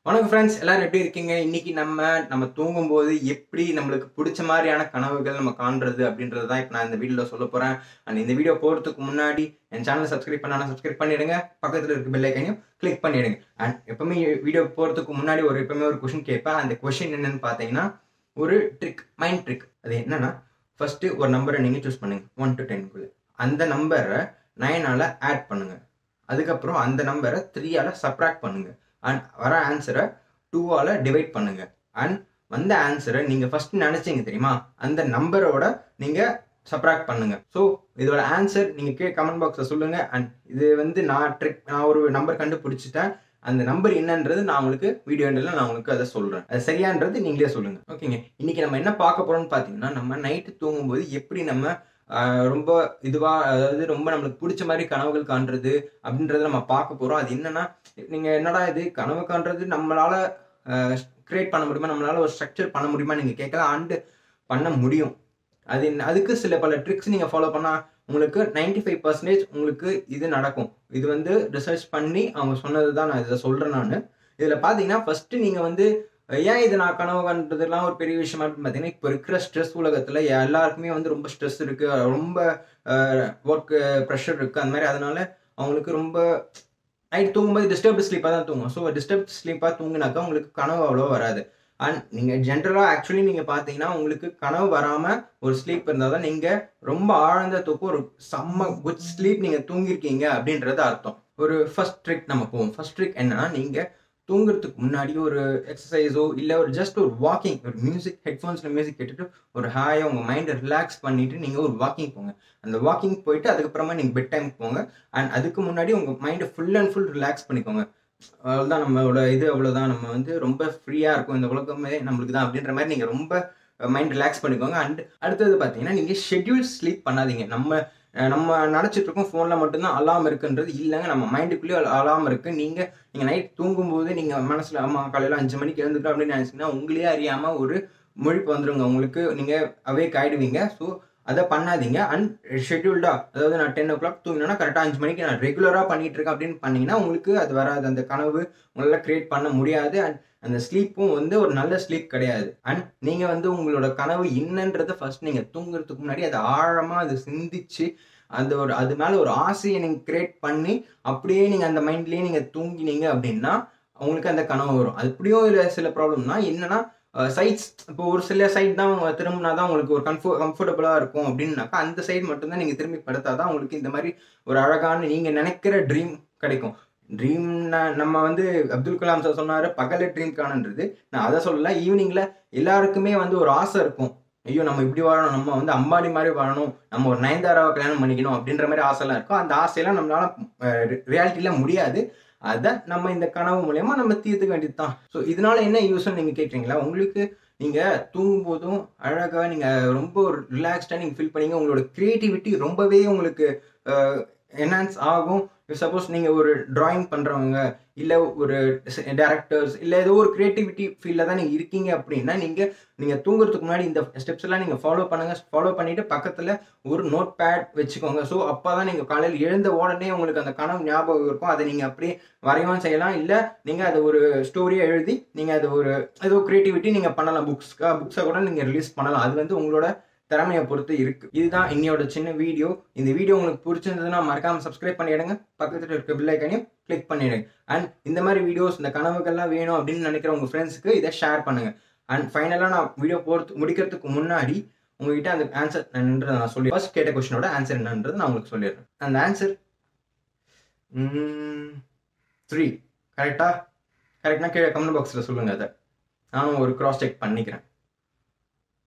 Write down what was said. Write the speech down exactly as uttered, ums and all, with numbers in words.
வணக்கம் ஃப்ரெண்ட்ஸ், எல்லாரும் எப்படி இருக்கீங்க? இன்னைக்கு நம்ம நம்ம தூங்கும்போது எப்படி நம்மளுக்கு பிடிச்ச மாதிரியான கனவுகள் நம்ம காண்றது அப்படின்றது தான் இப்போ நான் இந்த வீடியோவில் சொல்ல போகிறேன். அண்ட் இந்த வீடியோ போகிறதுக்கு முன்னாடி என் சேனலை சப்ஸ்கிரைப் பண்ணாலும் சப்ஸ்கிரைப் பண்ணிடுங்க, பக்கத்தில் இருக்க பெல் ஐக்கனையும் கிளிக் பண்ணிடுங்க. அண்ட் எப்பவுமே வீடியோ போகிறதுக்கு முன்னாடி ஒரு எப்பவுமே ஒரு கொஷின் கேட்பேன். அந்த கொஷின் என்னன்னு பார்த்தீங்கன்னா ஒரு ட்ரிக், மைண்ட் ட்ரிக். அது என்னன்னா, ஃபர்ஸ்ட் ஒரு நம்பரை நீங்கள் சூஸ் பண்ணுங்க ஒன் டு டென்குள்ள. அந்த நம்பரை நைனால ஆட் பண்ணுங்க. அதுக்கப்புறம் அந்த நம்பரை த்ரீயால சப்ராக்ட் பண்ணுங்க. அண்ட் வர ஆன்சரை டூவால் டிவைட் பண்ணுங்க. அண்ட் வந்த ஆன்சரை நீங்கள் ஃபர்ஸ்ட் நினைச்சீங்க தெரியுமா, அந்த நம்பரோட நீங்கள் சப்ராக்ட் பண்ணுங்க. ஸோ இதோட ஆன்சர் நீங்கள் கே கமெண்ட் பாக்ஸில் சொல்லுங்க. அண்ட் இது வந்து நான் ட்ரிக், நான் ஒரு நம்பர் கண்டுபிடிச்சிட்டேன். அந்த நம்பர் என்னன்றது நான் உங்களுக்கு வீடியோ நான் உங்களுக்கு அதை சொல்கிறேன். அது சரியான்றது நீங்களே சொல்லுங்க. ஓகேங்க, இன்னைக்கு நம்ம என்ன பார்க்க போறோம்னு பார்த்தீங்கன்னா, நம்ம நைட்டு தூங்கும்போது எப்படி நம்ம ரொம்ப இதுவாக, அதாவது ரொம்ப நம்மளுக்கு பிடிச்ச மாதிரி கனவுகள் காண்றது அப்படின்றத நம்ம பார்க்க போகிறோம். அது என்னன்னா, நீங்கள் என்னடா இது கனவு காண்றது நம்மளால கிரியேட் பண்ண முடியுமா, நம்மளால ஒரு ஸ்ட்ரக்சர் பண்ண முடியுமா நீங்கள் கேட்கலாம். அண்டு பண்ண முடியும். அது அதுக்கு சில பல ட்ரிக்ஸ் நீங்கள் ஃபாலோ பண்ணால் உங்களுக்கு நைன்டி ஃபைவ் பர்சன்டேஜ் உங்களுக்கு இது நடக்கும். இது வந்து ரிசர்ச் பண்ணி அவங்க சொன்னது தான் நான் இதை சொல்கிறேன். நான் இதில் பார்த்தீங்கன்னா ஃபஸ்ட்டு நீங்கள் வந்து ஏன் இது நான் கனவு காண்றதுலாம் ஒரு பெரிய விஷயமா இருக்குன்னு பார்த்தீங்கன்னா, இப்போ இருக்கிற ஸ்ட்ரெஸ் உலகத்தில் எல்லாருக்குமே வந்து ரொம்ப ஸ்ட்ரெஸ் இருக்குது, ரொம்ப ஒர்க் ப்ரெஷர் இருக்குது. அந்த மாதிரி அதனால அவங்களுக்கு ரொம்ப நைட் தூங்கும்போது டிஸ்டர்ப்டு ஸ்லீப்பாக தான் தூங்கும். ஸோ டிஸ்டர்ப் ஸ்லீப்பாக தூங்கினாக்கா உங்களுக்கு கனவு அவ்வளோ வராது. அண்ட் நீங்கள் ஜென்ரலாக ஆக்சுவலி நீங்கள் பார்த்தீங்கன்னா உங்களுக்கு கனவு வராமல் ஒரு ஸ்லீப் இருந்தால் தான் நீங்கள் ரொம்ப ஆழ்ந்த தூக்கம், ஒரு செம்ம குட் ஸ்லீப் நீங்கள் தூங்கியிருக்கீங்க அப்படின்றது அர்த்தம். ஒரு ஃபர்ஸ்ட் ட்ரிக் நம்ம போவோம். ஃபர்ஸ்ட் ட்ரிக் என்னன்னா, நீங்கள் தூங்குறதுக்கு முன்னாடி ஒரு எக்ஸசைஸோ இல்லை ஒரு ஜஸ்ட் ஒரு வாக்கிங், ஒரு மியூசிக் ஹெட்ஃபோன்ஸில் மியூசிக் கேட்டுட்டு ஒரு ஹாயாக உங்கள் மைண்டை ரிலாக்ஸ் பண்ணிவிட்டு நீங்கள் ஒரு வாக்கிங் போங்க. அந்த வாக்கிங் போயிட்டு அதுக்கப்புறமா நீங்கள் பெட் டைம் போங்க. அண்ட் அதுக்கு முன்னாடி உங்கள் மைண்டை ஃபுல் அண்ட் ஃபுல் ரிலாக்ஸ் பண்ணிக்கோங்க. அவ்வளோதான் நம்மளோட இது, அவ்வளோதான் நம்ம வந்து ரொம்ப ஃப்ரீயாக இருக்கும், இந்த உலகமே நம்மளுக்கு தான் அப்படின்ற மாதிரி நீங்கள் ரொம்ப மைண்ட் ரிலாக்ஸ் பண்ணிக்கோங்க. அண்ட் அடுத்தது பார்த்தீங்கன்னா, நீங்கள் ஷெட்யூல் ஸ்லீப் பண்ணாதீங்க. நம்ம நம்ம நினச்சிட்டு இருக்கோம் ஃபோனில் மட்டும்தான் அலாம் இருக்குன்றது இல்லைங்க. நம்ம மைண்டுக்குள்ளேயே அலாம் இருக்குது. நீங்கள் நீங்கள் நைட் தூங்கும்போது நீங்கள் மனசில் அம்மா காலையில் அஞ்சு மணிக்கு எழுந்துக்கிறோம் அப்படின்னு நினச்சிங்கன்னா உங்களே அறியாமல் ஒரு முழிப்பு வந்துடுங்க உங்களுக்கு, நீங்கள் அவேக் ஆகிடுவீங்க. ஸோ அதை பண்ணாதீங்க. அண்ட் ஷெட்யூல்டா, அதாவது நான் டென் ஓ கிளாக் தூங்கினேன்னா கரெக்டாக அஞ்சு மணிக்கு நான் ரெகுலராக பண்ணிட்டு இருக்கேன் அப்படின்னு பண்ணீங்கன்னா உங்களுக்கு அது வராது. அந்த கனவு உங்களால் கிரியேட் பண்ண முடியாது. அண்ட் அந்த ஸ்லீப்பும் வந்து ஒரு நல்ல ஸ்லீப் கிடையாது. அண்ட் நீங்கள் வந்து உங்களோட கனவு என்னன்றதை ஃபர்ஸ்ட் நீங்கள் தூங்குறதுக்கு முன்னாடி அதை ஆழமாக அதை சிந்திச்சு அந்த ஒரு அது மேலே ஒரு ஆசையை நீங்கள் கிரியேட் பண்ணி அப்படியே நீங்கள் அந்த மைண்ட்லேயே நீங்கள் தூங்கினீங்க அப்படின்னா உங்களுக்கு அந்த கனவு வரும். அது எப்படியோ இல்லை சில ப்ராப்ளம்னா என்னன்னா, சைட்ஸ் இப்போ ஒரு சில சைட் தான் திரும்பினா தான் உங்களுக்கு ஒரு கம்ஃபோ கம்ஃபர்டபுளாக இருக்கும் அப்படின்னாக்கா அந்த சைடு மட்டும்தான் நீங்கள் திரும்பி படுத்தாதான் உங்களுக்கு இந்த மாதிரி ஒரு அழகான நீங்கள் நினைக்கிற ட்ரீம் கிடைக்கும். ட்ரீம் நம்ம வந்து அப்துல் கலாம் சார் சொன்னார், பகல ட்ரீம் காணுன்றது. நான் அதை சொல்லல. ஈவினிங்கில் எல்லாருக்குமே வந்து ஒரு ஆசை இருக்கும், ஐயோ நம்ம இப்படி வாழணும், நம்ம வந்து அம்பானி மாதிரி வாழணும், நம்ம ஒரு நயன்தாராவை கல்யாணம் பண்ணிக்கணும் அப்படின்ற மாதிரி ஆசைலாம் இருக்கும். அந்த ஆசையெல்லாம் நம்மளால ரியாலிட்டியில் முடியாது. அதை நம்ம இந்த கனவு மூலயமா நம்ம தீர்த்துக்க வேண்டியது தான். ஸோ இதனால என்ன யூஸ்ன்னு நீங்கள் கேட்குறீங்களா? உங்களுக்கு நீங்கள் தூங்கும் போதும் அழகாக நீங்கள் ரொம்ப ஒரு ரிலாக்ஸ்டாக நீங்கள் ஃபீல் பண்ணீங்க. உங்களோட க்ரியேட்டிவிட்டி ரொம்பவே உங்களுக்கு என்ஹான்ஸ் ஆகும். சப்போஸ் நீங்கள் ஒரு ட்ராயிங் பண்ணுறவங்க இல்லை ஒரு டேரக்டர்ஸ் இல்லை ஏதோ ஒரு க்ரியேட்டிவிட்டி ஃபீல்டில் தான் நீங்கள் இருக்கீங்க அப்படின்னா நீங்கள் நீங்கள் தூங்குறதுக்கு முன்னாடி இந்த ஸ்டெப்ஸ் எல்லாம் நீங்கள் ஃபாலோ பண்ணுங்கள். ஃபாலோ பண்ணிவிட்டு பக்கத்தில் ஒரு நோட் பேட் வச்சுக்கோங்க. ஸோ அப்போ தான் நீங்கள் காலையில் எழுந்த உடனே உங்களுக்கு அந்த கனவு ஞாபகம் இருக்கும். அதை நீங்கள் அப்படியே வரையவும் செய்யலாம். இல்லை நீங்கள் அதை ஒரு ஸ்டோரியாக எழுதி நீங்கள் அதை ஒரு ஏதோ க்ரியேட்டிவிட்டி நீங்கள் பண்ணலாம். புக்ஸ்க்காக புக்ஸை கூட நீங்கள் ரிலீஸ் பண்ணலாம். அது வந்து உங்களோட திறமையை பொறுத்து இருக்கு. இதுதான் இன்னையோட சின்ன வீடியோ. இந்த வீடியோ உங்களுக்கு பிடிச்சிருந்ததுன்னா மறக்காம சப்ஸ்கிரைப் பண்ணிடுங்க, பக்கத்தில் இருக்க பெல் ஐக்கனையும் கிளிக் பண்ணிடுங்க. அண்ட் இந்த மாதிரி வீடியோஸ், இந்த கனவுகள்லாம் வேணும் அப்படின்னு நினைக்கிற உங்க ஃப்ரெண்ட்ஸுக்கு இதை ஷேர் பண்ணுங்க. அண்ட் ஃபைனலாக நான் வீடியோ போகிறது முடிக்கிறதுக்கு முன்னாடி உங்ககிட்ட அந்த ஆன்சர் என்னன்றதை நான் சொல்லி ஃபர்ஸ்ட் கேட்ட கொஸ்டினோட ஆன்சர் என்னன்றது நான் உங்களுக்கு சொல்லிடுறேன். அந்த ஆன்சர் த்ரீ. கரெக்டா? கரெக்டாக கீழே கமெண்ட் பாக்ஸில் சொல்லுங்க. அதை நானும் ஒரு கிராஸ் செக் பண்ணிக்கிறேன்.